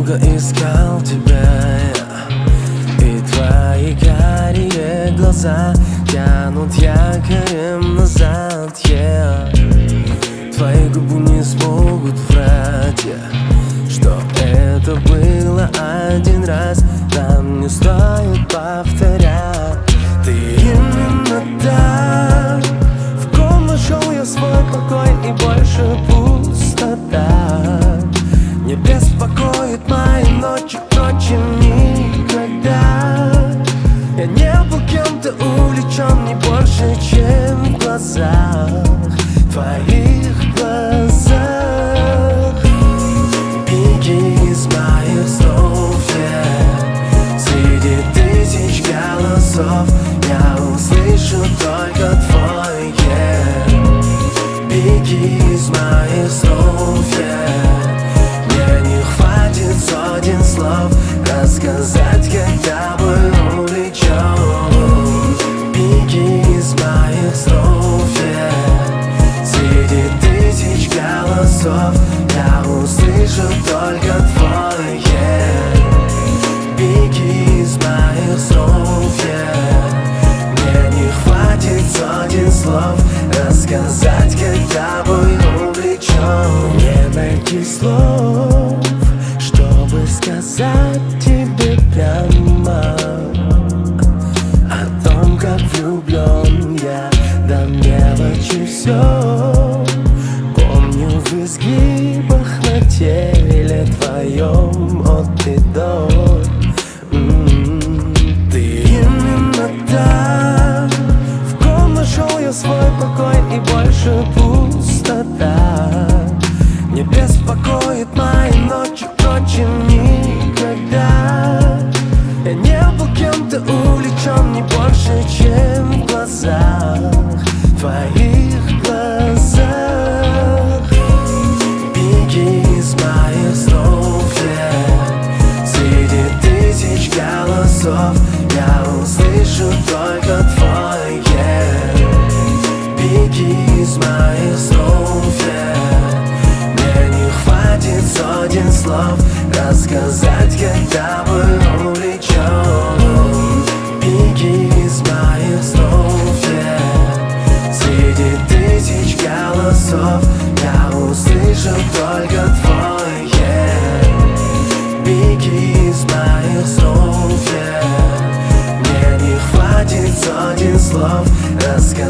долго искал тебя и твои карие глаза тянут якорем назад, Твои губы не смогут врать, что это было один раз. Нам не стоит повторять. Ты именно так. В ком нашел я свой покой и больше пустота. Не беспокоит мои ночи, впрочем, никогда. Я не был кем-то увлечен не больше, чем в глазах, твоих глазах. Беги из моих снов, среди тысяч голосов я услышу только твой, Беги из моих снов, мне не хватит сотен слов рассказать, когда был увлечен. Беги из моих снов, среди тысяч голосов я услышу только твой, Беги из моих снов, мне не хватит сотен слов рассказать, когда был увлечен. Не найти слов, чтобы сказать тебе прямо о том, как влюблен я до мелочи все. Помню в изгибах на теле твоем от и до. Ты именно так. В ком нашел я свой покой и больше пустота. Не беспокоит мои ночи, впрочем, никогда. Я не был кем-то увлечен не больше, чем в глазах, твоих глазах. Беги из моих снов, среди тысяч голосов я услышу только твой, Беги из моих снов, мне не хватит сотен слов рассказать, когда был увлечен. Беги из моих снов, среди тысяч голосов я услышу только твой, Беги из моих снов, мне не хватит сотен слов рассказать.